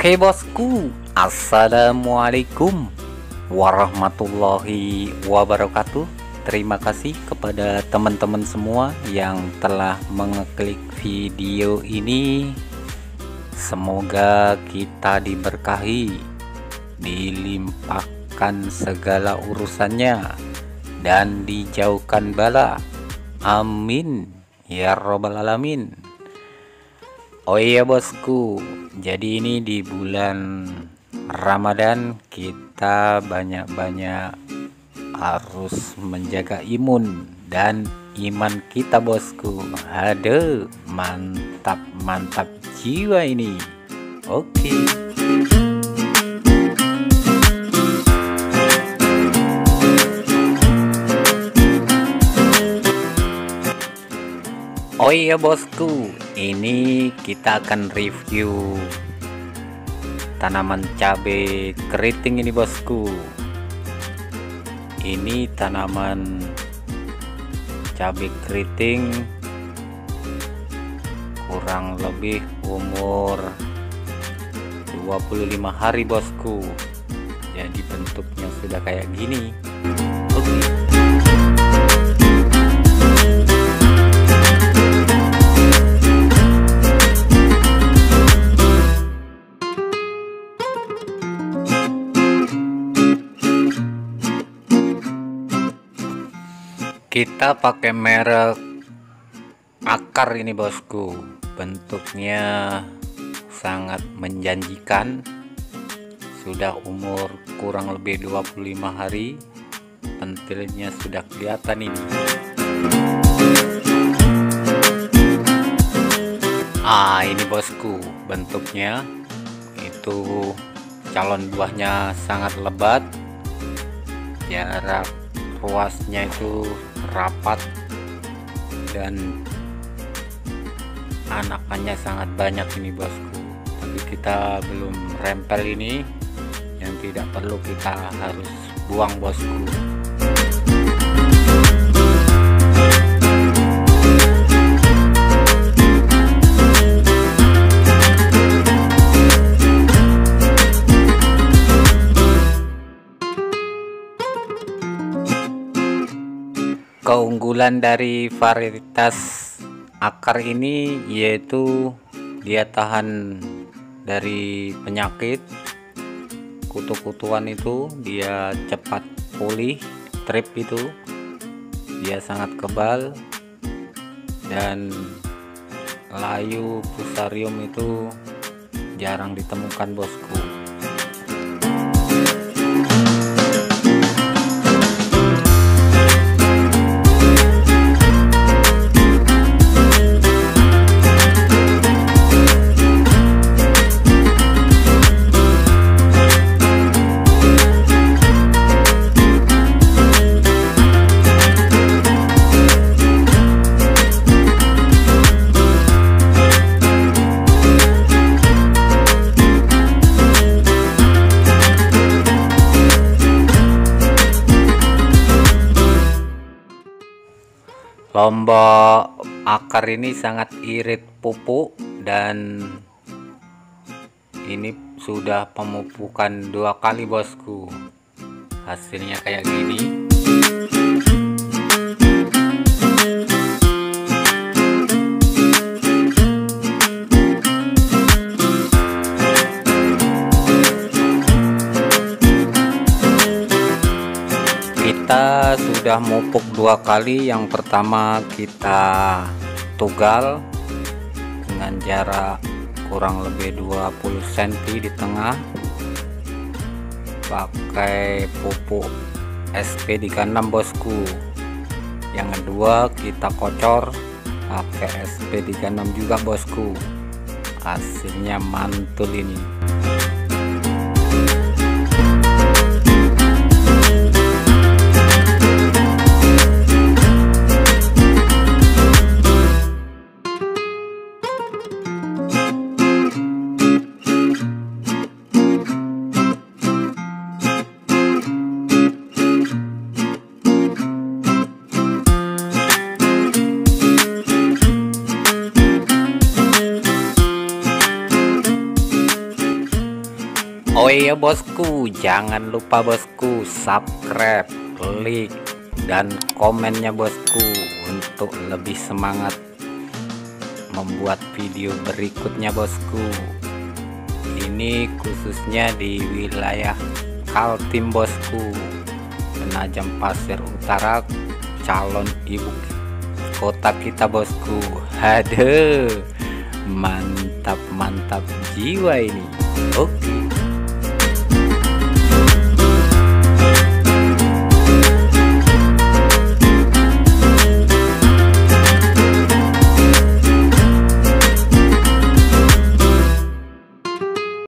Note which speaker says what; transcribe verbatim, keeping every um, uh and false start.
Speaker 1: Oke bosku, assalamualaikum warahmatullahi wabarakatuh. Terima kasih kepada teman-teman semua yang telah mengeklik video ini. Semoga kita diberkahi, dilimpahkan segala urusannya, dan dijauhkan bala. Amin ya robbal alamin. Oh iya bosku, jadi ini di bulan Ramadan kita banyak-banyak harus menjaga imun dan iman kita bosku. Aduh, mantap-mantap jiwa ini. Oke. Oh iya bosku, ini kita akan review tanaman cabai keriting ini bosku. Ini tanaman cabai keriting kurang lebih umur dua puluh lima hari bosku. Jadi bentuknya sudah kayak gini. Oke. Kita pakai merek akar ini bosku. Bentuknya sangat menjanjikan. Sudah umur kurang lebih dua puluh lima hari. Pentilnya sudah kelihatan ini. Ah, ini bosku bentuknya. Itu calon buahnya sangat lebat. Jarak ruasnya itu rapat dan anakannya sangat banyak ini bosku. Tapi kita belum rempel ini, yang tidak perlu kita harus buang bosku. Keunggulan dari varietas akar ini yaitu dia tahan dari penyakit kutu-kutuan, itu dia cepat pulih, trip itu dia sangat kebal, dan layu fusarium itu jarang ditemukan bosku. Lombok akar ini sangat irit pupuk, dan ini sudah pemupukan dua kali bosku. Hasilnya kayak gini. Kita sudah mupuk dua kali. Yang pertama kita tugal dengan jarak kurang lebih dua puluh sentimeter di tengah, pakai pupuk S P tiga enam bosku. Yang kedua kita kocor pakai S P tiga enam juga bosku. Hasilnya mantul ini. ya bosku, jangan lupa bosku subscribe, klik dan komennya bosku untuk lebih semangat membuat video berikutnya bosku. Ini khususnya di wilayah Kaltim bosku, Penajam Pasir Utara, calon ibu kota kita bosku. Aduh, mantap mantap jiwa ini. Oke.